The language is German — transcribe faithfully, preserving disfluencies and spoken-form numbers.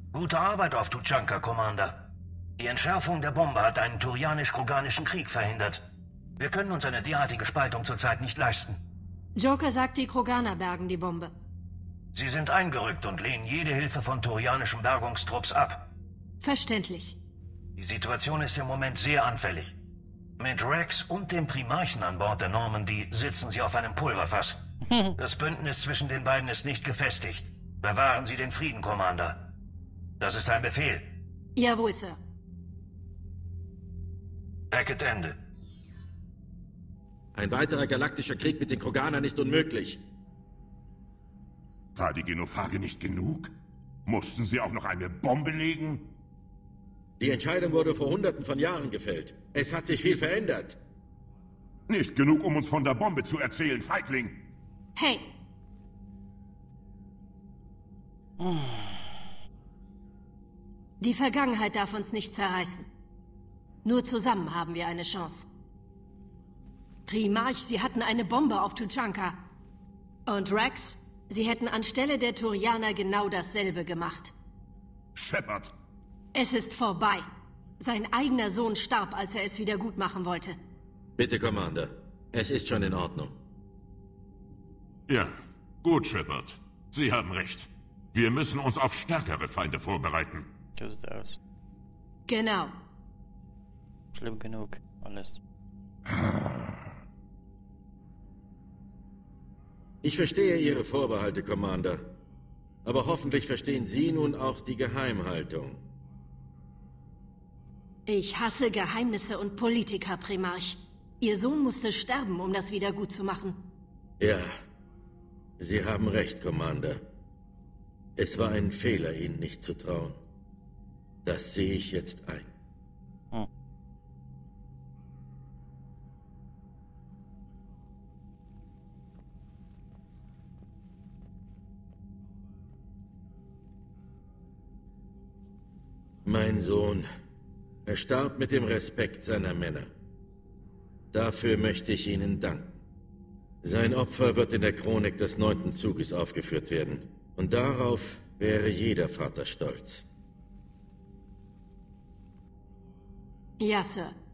Gute Arbeit auf Tuchanka, Commander. Die Entschärfung der Bombe hat einen turianisch-kroganischen Krieg verhindert. Wir können uns eine derartige Spaltung zurzeit nicht leisten. Joker sagt, die Kroganer bergen die Bombe. Sie sind eingerückt und lehnen jede Hilfe von turianischen Bergungstrupps ab. Verständlich. Die Situation ist im Moment sehr anfällig. Mit Rex und dem Primarchen an Bord der Normandy sitzen sie auf einem Pulverfass. Das Bündnis zwischen den beiden ist nicht gefestigt. Bewahren Sie den Frieden, Commander. Das ist ein Befehl. Jawohl, Sir. Beckett Ende. Ein weiterer galaktischer Krieg mit den Kroganern ist unmöglich. War die Genophage nicht genug? Mussten sie auch noch eine Bombe legen? Die Entscheidung wurde vor Hunderten von Jahren gefällt. Es hat sich viel verändert. Nicht genug, um uns von der Bombe zu erzählen, Feigling! Hey! Die Vergangenheit darf uns nicht zerreißen. Nur zusammen haben wir eine Chance. Primarch, Sie hatten eine Bombe auf Tuchanka. Und Rex, Sie hätten anstelle der Turianer genau dasselbe gemacht. Shepard! Es ist vorbei. Sein eigener Sohn starb, als er es wieder gut machen wollte. Bitte, Commander. Es ist schon in Ordnung. Ja, gut, Shepard. Sie haben recht. Wir müssen uns auf stärkere Feinde vorbereiten. So sieht's aus. Genau. Schlimm genug, alles. Ich verstehe Ihre Vorbehalte, Commander. Aber hoffentlich verstehen Sie nun auch die Geheimhaltung. Ich hasse Geheimnisse und Politiker, Primarch. Ihr Sohn musste sterben, um das wieder gut zu machen. Ja, Sie haben recht, Commander. Es war ein Fehler, Ihnen nicht zu trauen. Das sehe ich jetzt ein. Hm. Mein Sohn, er starb mit dem Respekt seiner Männer. Dafür möchte ich Ihnen danken. Sein Opfer wird in der Chronik des neunten Zuges aufgeführt werden. Und darauf wäre jeder Vater stolz. Ja, Sir.